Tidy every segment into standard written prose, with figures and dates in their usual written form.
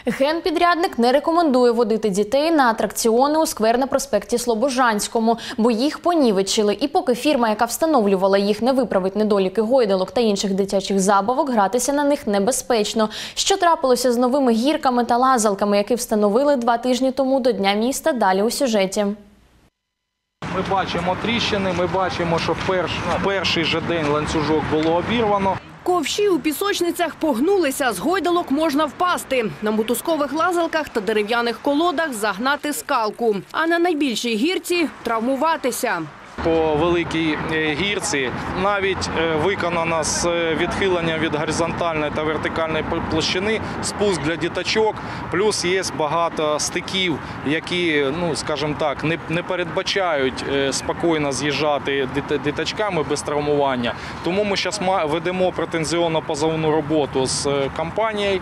Генпідрядник не рекомендує водити дітей на атракціони у сквер на проспекті Слобожанському, бо їх понівечили. І поки фірма, яка встановлювала їх, не виправить недоліки гойдалок та інших дитячих забавок, гратися на них небезпечно. Що трапилося з новими гірками та лазалками, які встановили 2 тижні тому до Дня міста, далі у сюжеті. Ми бачимо тріщини, ми бачимо, що в перший же день ланцюжок було обірвано. Ковші у пісочницях погнулися, з гойдалок можна впасти. На мотузкових лазалках та дерев'яних колодах загнати скалку. А на найбільшій гірці – травмуватися. По великій гірці навіть виконано з відхиленням від горизонтальної та вертикальної площини спуск для діточок, плюс є багато стиків, які, скажімо так, не передбачають спокійно з'їжджати діточками без травмування. Тому ми зараз ведемо претензійно-позовну роботу з компанією,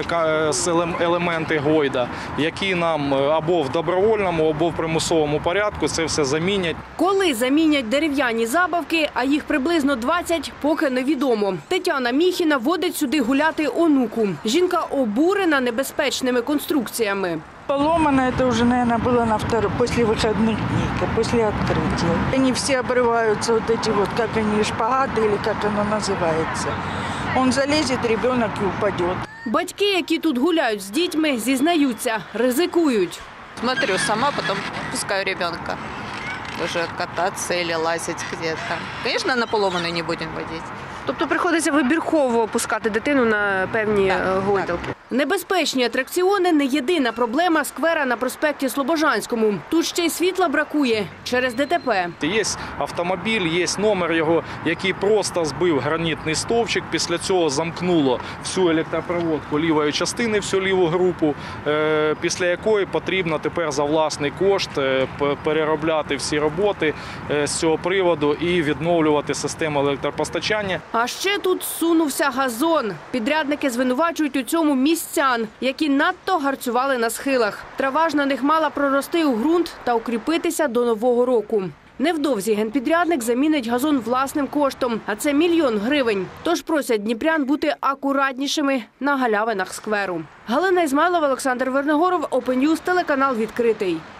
з елементи Гойда, які нам або в добровольному, або в примусовому порядку це все замінять. Коли замінять дерев'яні забавки, а їх приблизно 20, поки невідомо. Тетяна Міхіна водить сюди гуляти онуку. Жінка обурена небезпечними конструкціями. Поломано это уже, наверное, было после выходных дней, после открытия. Они все обрываются, вот эти вот, как они, шпагаты или как оно называется. Он залезет, ребенок и упадет. Батьки, які тут гуляють з дітьми, зізнаються, ризикують. Смотрю сама, потом пускаю ребенка уже кататься или лазить где-то. Конечно, на поломанную не будем водить. Тобто приходиться вибірково пускати дитину на певні гойдалки? Небезпечні атракціони – не єдина проблема сквера на проспекті Слобожанському. Тут ще й світла бракує через ДТП. Є автомобіль, є номер його, який просто збив гранітний стовпчик, після цього замкнуло всю електропроводку лівої частини, всю ліву групу, після якої потрібно тепер за власний кошт переробляти всі роботи з цього приводу і відновлювати систему електропостачання. А ще тут сунувся газон. Підрядники звинувачують у цьому містян, які надто гарцювали на схилах. Трава ж на них мала прорости у ґрунт та укріпитися до Нового року. Невдовзі генпідрядник замінить газон власним коштом, а це 1 мільйон гривень. Тож просять дніпрян бути акуратнішими на галявинах скверу. Галина Ізмайлова, Олександр Вернигоров, Open News, телеканал «Відкритий».